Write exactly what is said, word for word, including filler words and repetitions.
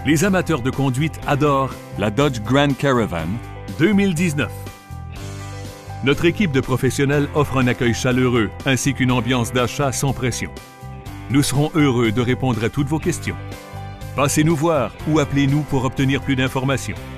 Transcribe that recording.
Les amateurs de conduite adorent la Dodge Grand Caravan deux mille dix-neuf. Notre équipe de professionnels offre un accueil chaleureux ainsi qu'une ambiance d'achat sans pression. Nous serons heureux de répondre à toutes vos questions. Passez nous voir ou appelez-nous pour obtenir plus d'informations.